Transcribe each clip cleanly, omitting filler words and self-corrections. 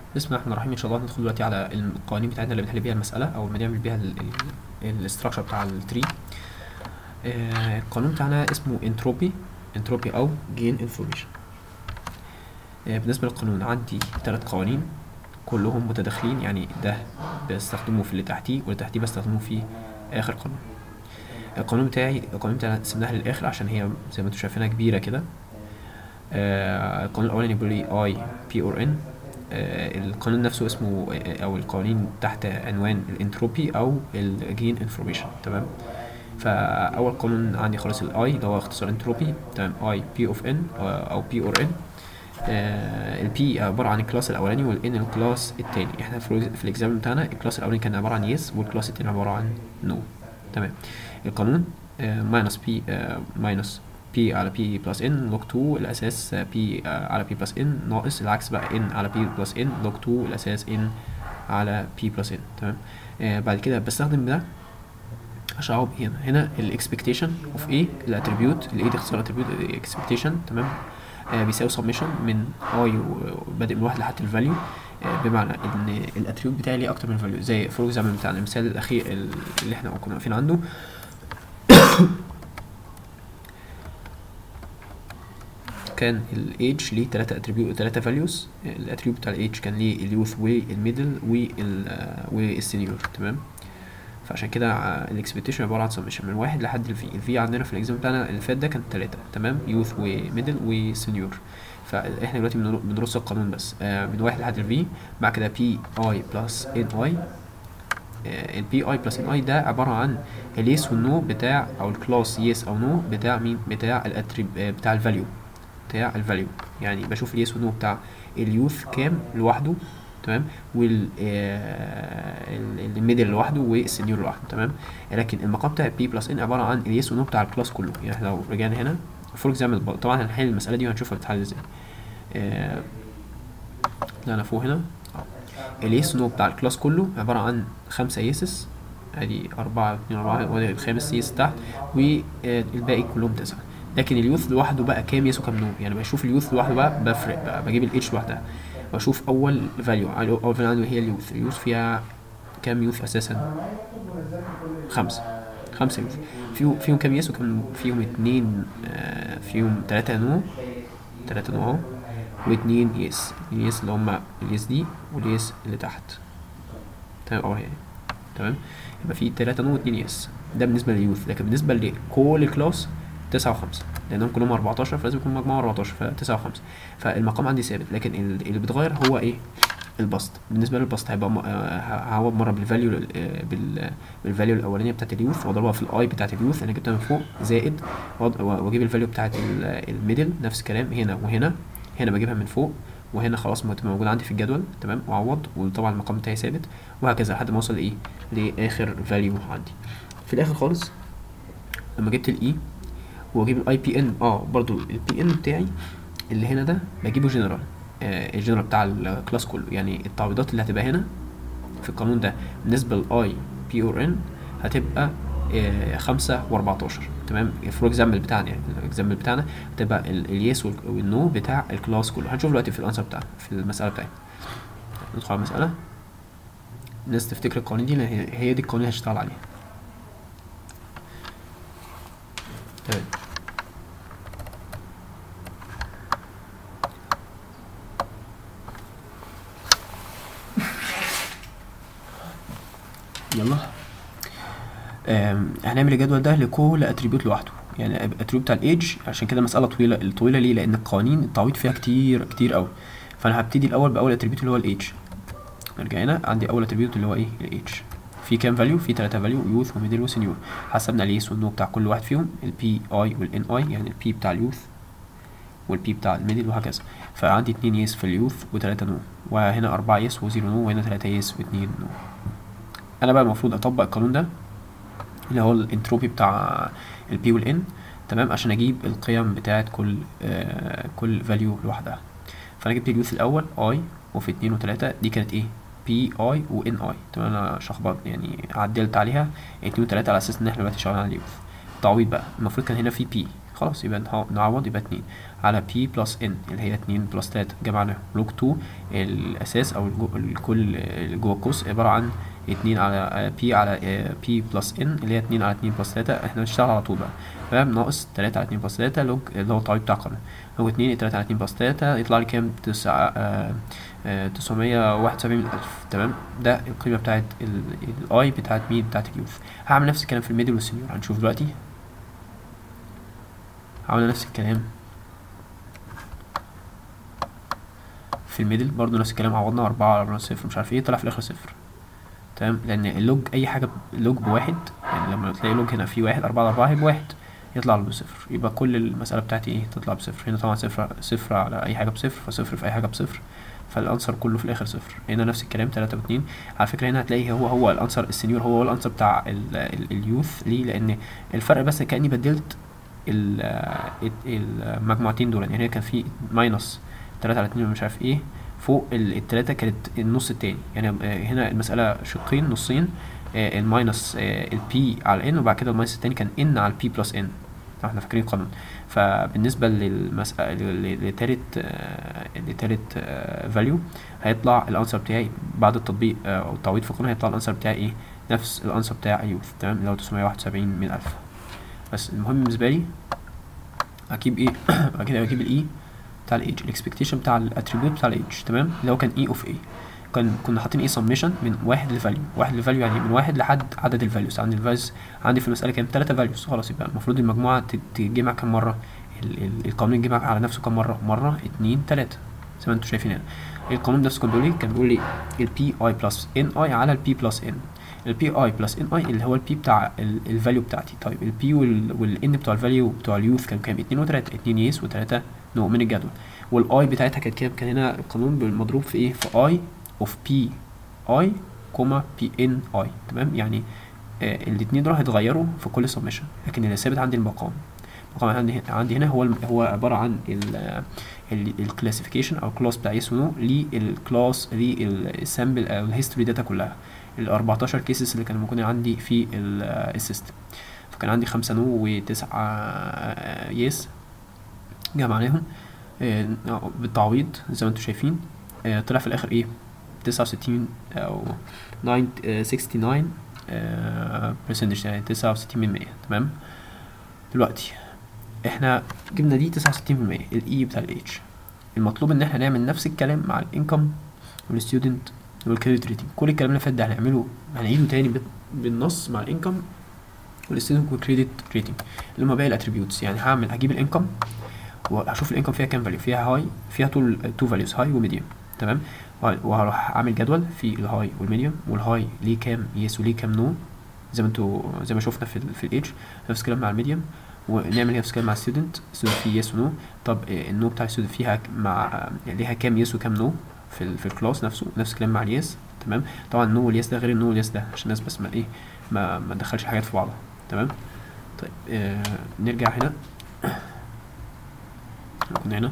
بسم الله الرحمن الرحيم. ان شاء الله ندخل دلوقتي على القوانين بتاعتنا اللي بنحل بيها المساله او بنعمل بيها الاستراكشر بتاع التري. القانون بتاعنا اسمه انتروبي او جين انفورميشن. بالنسبه للقانون عندي 3 قوانين كلهم متداخلين، يعني ده بستخدمه في اللي تحتيه واللي تحتيه بستخدمه في اخر قانون. القانون بتاعنا سمناها للاخر عشان هي زي ما انتم شايفينها كبيره كده. القانون الاولاني بيقول لي اي بي اور ان. القانون نفسه اسمه او القوانين تحت عنوان الانتروبي او الجين انفورميشن. تمام. فاول قانون عندي خالص الاي اللي هو اختصار انتروبي. تمام. اي بي اوف ان او بي اور ان. البي عباره عن الكلاس الاولاني والان الكلاس الثاني. احنا في الاكزام بتاعنا الكلاس الاولاني كان عباره عن يس والكلاس الثاني عباره عن نو. تمام. القانون ماينس بي ماينس بي على بي بلس ان لوج 2 الاساس بي على بي بلس ان ناقص العكس بقى ان على بي بلس ان لوج 2 الاساس ان على بي بلس ان. تمام. بعد كده بستخدم ده عشان اعوض هنا الاكسبكتيشن اوف ايه الاتريبيوت الايه دي اختصار اتريبيوت اكسبكتيشن. تمام. بيساوي سبمشن من اي بادئ من 1 لحد الفاليو، بمعنى ان الاتريبيوت بتاعي ليه اكتر من فاليو. زي فور اكزامبل بتاعنا المثال الاخير اللي احنا كنا واقفين عنده. كان الايدج ليه 3 اتريبيوت 3 فاليوز. الاتريبيوت بتاع الايدج كان ليه اليوث والميدل والسينيور. تمام. فعشان كده الاكسبكتيشن عباره عن سمشن من 1 لحد الفي عندنا في الاكزام بتاعنا اللي فات ده كان 3. تمام. يوث وميدل وسينيور. فاحنا دلوقتي بنرص القانون بس من 1 لحد الفي. بعد كده بي اي بلس ان اي. البي اي بلس ان اي ده عباره عن اليس والنو بتاع او الكلاس يس او نو بتاع مين؟ بتاع بتاع الفاليو يعني بشوف اليس والنو بتاع اليوث كام لوحده. تمام. والميدل لوحده والسنيور لوحده. تمام. لكن المقام بتاع بي بلس ان عباره عن اليس والنو بتاع الكلاس كله. يعني احنا لو رجعنا هنا فور اكزامبل طبعا هنحل المساله دي وهنشوفها بتتحل ازاي. لا انا فوق هنا اليس والنو بتاع الكلاس كله عباره عن 5 يسس، ادي 4 2 4 وادي الخامس يس تحت والباقي كلهم 9. لكن اليوث لوحده بقى كام يس وكام نو؟ يعني بشوف اليوث لوحده بقى بفرق بقى بجيب الاتش لوحدها واشوف اول فاليو عندي هي اليوث فيها كام يوث اساسا؟ 5 يوث. فيهم كام يس وكام نو؟ فيهم 2 فيهم 3 نو اهو واتنين يس. اليس اللي هما اليس دي واليس اللي تحت. تمام. اهو يعني. تمام. يبقى في 3 نو واتنين يس. ده بالنسبه لليوث. لكن بالنسبه لكل الكلاس 9 و5 لانهم كلهم 14 فلازم يكون مجموعه 14 ف9 و5. فالمقام عندي ثابت، لكن اللي بيتغير هو ايه؟ البسط. بالنسبه للبسط هيبقى هعوض مره بالفاليو بالفاليو الاولانيه بتاعت اليوث واضربها في الاي بتاعت اليوث انا جبتها من فوق زائد واجيب الفاليو بتاعت الميدل نفس الكلام هنا وهنا. هنا بجيبها من فوق وهنا خلاص تبقى موجوده عندي في الجدول. تمام. واعوض وطبعا المقام بتاعي ثابت وهكذا لحد ما اوصل لايه؟ لاخر فاليو عندي. في الاخر خالص لما جبت الاي واجيب الاي بي ان برضو البي ان بتاعي اللي هنا ده بجيبه جنرال. الجنرال بتاع الكلاس كله. يعني التعويضات اللي هتبقى هنا في القانون ده بالنسبه للاي بي اور ان هتبقى 5 و14. تمام. فور اكزامبل بتاعنا يعني الاكزامبل بتاعنا هتبقى اليس والنو بتاع الكلاس كله. هنشوف دلوقتي في الانسر بتاعنا في المساله بتاعتنا. ندخل على المساله. الناس تفتكر القوانين دي هي دي القوانين اللي هشتغل عليها. تمام. يلا هنعمل الجدول ده لكل اتريبيوت لوحده. يعني الاتريبيوت بتاع الايدج عشان كده مساله طويله ليه؟ لان القوانين التعويض فيها كتير قوي. فانا هبتدي الاول باول اتريبيوت اللي هو الايدج. نرجع هنا عندي اول اتريبيوت اللي هو ايه؟ الايدج. في كام فاليو؟ في 3 فاليو يوث وميدل وسنيور. حسبنا اليس والنو بتاع كل واحد فيهم البي اي والان اي، يعني البي بتاع اليوث والبي بتاع الميدل وهكذا. فعندي 2 يس في اليوث و3 نو، وهنا 4 يس و0 نو، وهنا 3 يس و2 نو. انا بقى المفروض اطبق القانون ده اللي هو الانتروبي بتاع البي والان. تمام. عشان اجيب القيم بتاعت كل فاليو لوحدها. فانا جبت اليوث الاول اي وفي 2 و3 دي كانت ايه؟ بي اي وان اي. تمام. انا شخبط يعني عدلت عليها 2 و3 على اساس ان احنا دلوقتي شغالين على اليوث. التعويض بقى المفروض كان هنا في بي خلاص يبقى نعوض، يبقى 2 على بي بلس ان اللي هي 2 بلس 3 جمعنا لوج 2 الاساس او الكل اللي جوه القوس عباره عن 2 على بي على بي بلس ان اللي هي 2 على 2 بلس 3. احنا هنشتغل على طول بقى، تمام. ناقص 3 على 2 بلس 3 لوج اللي هو التعويض بتاع القانون، لوج 2 3 على 2 بلس 3 يطلع لي كام؟ 971,000 تمام. ده القيمه بتاعت الاي بتاعت مين؟ بتاعت اليوث. هعمل نفس الكلام في الميدل والسنيور، هنشوف دلوقتي. عملنا نفس الكلام في الميدل برضو، نفس الكلام، عوضنا 4 على 0 مش عارف ايه، طلع في الاخر 0 تمام. لان اللوج اي حاجه اللوج بواحد، يعني لما تلاقي لوج هنا في 1 4 على 4 هيبقى 1 يطلع له بصفر، يبقى كل المساله بتاعتي ايه؟ تطلع بصفر. هنا طبعا صفر على اي حاجه بصفر، فصفر في اي حاجه بصفر، فالانسر كله في الاخر صفر. هنا نفس الكلام 3 و2. على فكره هنا هتلاقي هو الانسر السنيور هو الانسر بتاع اليوث. ليه؟ لان الفرق بس كاني بدلت المجموعتين دول. يعني هنا كان في ماينس 3 على 2 مش عارف ايه، فوق التلاتة كانت النص التاني. يعني هنا المسألة شقين نصين، الماينس البي على ان، وبعد كده الماينس التاني كان ان على البي بلس ان، احنا فاكرين القانون. فبالنسبة للمسألة لتالت فاليو هيطلع الانسر بتاعي بعد التطبيق او التعويض في القانون، هيطلع الانسر بتاعي ايه؟ نفس الانسر بتاع اليوث تمام، اللي هو 971,000. بس المهم بالنسبة لي اجيب ايه؟ اجيب الاي بتاع الايدج، الاكسبكتيشن بتاع الاتريبيوت بتاع الايدج تمام، اللي هو كان اي اوف اي. كنا حاطين ايه؟ سميشن من 1 لفاليو، 1 لفاليو يعني من 1 لحد عدد الفاليوز. عندي الفاليوز عندي في المساله كام؟ 3 فاليوز. خلاص يبقى المفروض المجموعه تتجمع كام مره؟ القانون يتجمع على نفسه كام مره؟ مره 2 3 زي ما انتم شايفين هنا. القانون نفسه كان بيقول لي البي اي بلس ان اي على البي بلس ان. البي اي بلس ان اي اللي هو البي بتاع الفاليو بتاعتي. طيب البي والان بتوع الفاليو بتوع اليوث كانوا كام؟ 2 و3، 2 يس و3 نو من الجدول. والاي بتاعتها كانت كام؟ كان هنا القانون مضروب في ايه؟ في اي اوف بي اي كوما بي ان اي تمام. يعني الاثنين دول هيتغيروا في كل سمشن، لكن اللي ثابت عندي المقام. المقام عندي هنا هو عباره عن الكلاسيفيكيشن او الكلاس بتاع يس ونو للكلاس للسامبل او الهيستوري داتا كلها، ال 14 كيسز اللي كانوا موجودين عندي في السيستم. فكان عندي 5 نو و9 يس جمعناهم بالتعويض زي ما انتم شايفين. طلع في الاخر ايه؟ 69 او 69 percentage، يعني 69%. تمام. دلوقتي احنا جبنا دي 69% الاي بتاع الاتش. المطلوب ان احنا نعمل نفس الكلام مع الانكم والستودنت والكريدت ريتنج. كل الكلام اللي فات ده هنعيده تاني بالنص مع الانكم والستودنت والكريدت ريتنج اللي هما باقي الاتريبيوتس. يعني هجيب الانكم وهشوف الانكم فيها كام فاليو، فيها هاي، فيها تو فاليوز هاي وميديوم تمام. وهروح اعمل جدول في الهاي والميديوم، والهاي ليه كام يس وليه كام نو زي ما شفنا في الايدج. نفس الكلام مع الميديوم، ونعمل نفس الكلام مع الستودنت فيه يس ونو. طب النو بتاع الستودنت فيها ليها كام يس وكام نو في الكلاس نفسه. نفس الكلام مع اليس تمام. طبعا النو واليس ده غير النو واليس ده عشان الناس بس ما ندخلش حاجات في بعضها تمام. طيب نرجع هنا. كنا هنا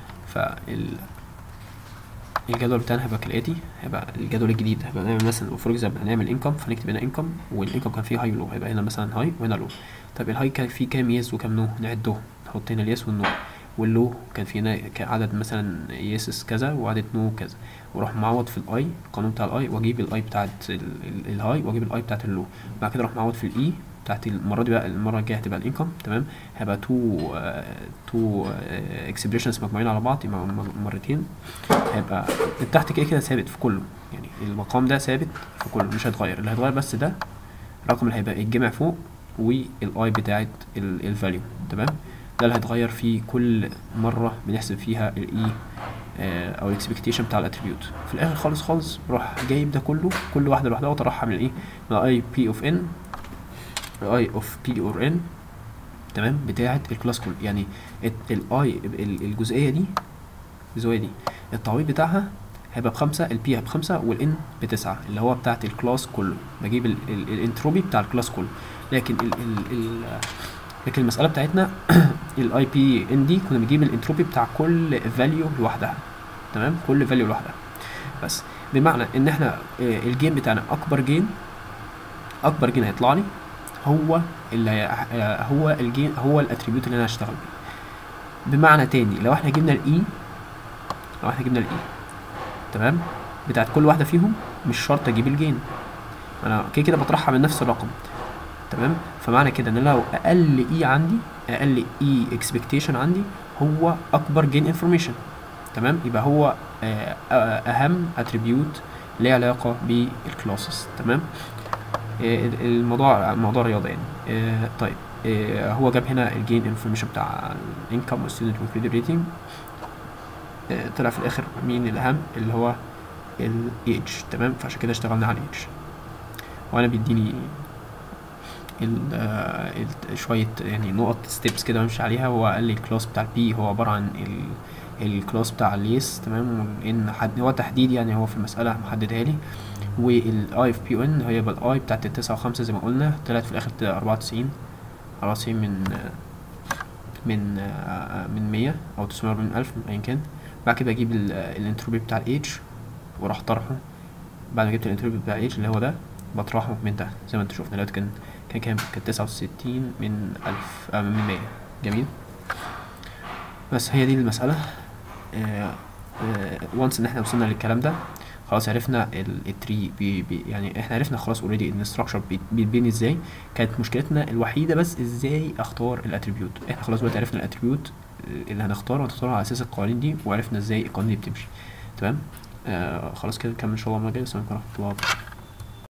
الجدول بتاعنا هيبقى كالاتي. هيبقى الجدول الجديد هيبقى نعمل مثلا فور اكزامبل هنعمل انكم، فنكتب هنا انكم، والانكم كان فيه هاي ولو، هيبقى هنا مثلا هاي وهنا لو. طب الهاي كان فيه كام يس وكام نو؟ نعده، نحط هنا اليس والنو. واللو كان فيه هنا عدد مثلا يسس كذا وعدد نو كذا، واروح معوض في الاي القانون بتاع الاي، واجيب الاي بتاعت الهاي واجيب الاي بتاعت اللو. بعد كده اروح معوض في الاي بتاعت المره دي بقى. المره الجايه هتبقى الانكم تمام. هيبقى تو اكسبريشنز مجموعين على بعض مرتين. هيبقى تحت كده ثابت في كله، يعني المقام ده ثابت في كله مش هيتغير. اللي هيتغير بس ده الرقم اللي هيبقى يتجمع فوق والاي بتاعت الفاليو تمام. ده اللي هيتغير في كل مره بنحسب فيها الاي او الاكسبكتيشن بتاع الاتريبيوت. في الاخر خالص بروح جايب ده كل واحده لوحدها واطرحها من ايه؟ من اي بي اوف ان اي اوف بي اور ان تمام بتاعه الكلاس كله. يعني الاي الجزئيه دي التعويض بتاعها هيبقى ب5، البي ب5 والان ب9 اللي هو بتاعه الكلاس كله. بجيب الانتروبي بتاع الكلاس كله. لكن لكن المساله بتاعتنا الاي بي ان دي كنا بنجيب الانتروبي بتاع كل فاليو لوحدها تمام، كل فاليو لوحدها. بس بمعنى ان احنا الجين بتاعنا اكبر جين هيطلع لي هو هو الجين، هو الاتريبيوت اللي انا هشتغل بيه. بمعنى تاني، لو احنا جبنا الاي، تمام، بتاعت كل واحده فيهم، مش شرط اجيب الجين، انا كده كده بطرحها من نفس الرقم، تمام. فمعنى كده ان لو اقل اي عندي، اقل اي اكسبكتيشن عندي هو اكبر جين انفورميشن، تمام. يبقى هو اهم اتريبيوت ليه علاقه بالكلاسز، تمام. الموضوع موضوع رياضه يعني. طيب، هو جاب هنا الجين انفورميشن بتاع الانكم والستودنت والكريدت ريتنج. طلع في الاخر مين الاهم؟ اللي هو الايدج، تمام. فعشان كده اشتغلنا على الايدج، وانا بيديني شويه يعني نقط ستيبس كده بمشي عليها. هو قال لي الكلاس بتاع البي هو عباره عن الكلاس بتاع اليس، تمام. ان هو تحديد يعني، هو في المساله محددها لي. والاي اف بي ان هي يبقى الاي بتاعت 9 و5 زي ما قلنا، طلعت في الاخر 94 من 100 او 940 الف ايا كان. بعد كده اجيب الانتروبي بتاع الاتش وراح طرحه. بعد ما جبت الانتروبي بتاع الاتش اللي هو ده، بطرحه من ده زي ما انتوا شفنا دلوقتي. كان كام؟ كان 69 من 1000 من 100. جميل. بس هي دي المسألة. وانس ان احنا وصلنا للكلام ده، خلاص عرفنا التري يعني احنا عرفنا خلاص اوريدي ان الستراكشر بيتبني ازاي. كانت مشكلتنا الوحيده بس ازاي اختار الاتريبيوت. احنا خلاص دلوقتي عرفنا الاتريبيوت اللي هنختاره على اساس القوانين دي، وعرفنا ازاي القوانين دي بتمشي، تمام. خلاص كده نكمل ان شاء الله المره الجايه. السلام عليكم ورحمه الله وبركاته.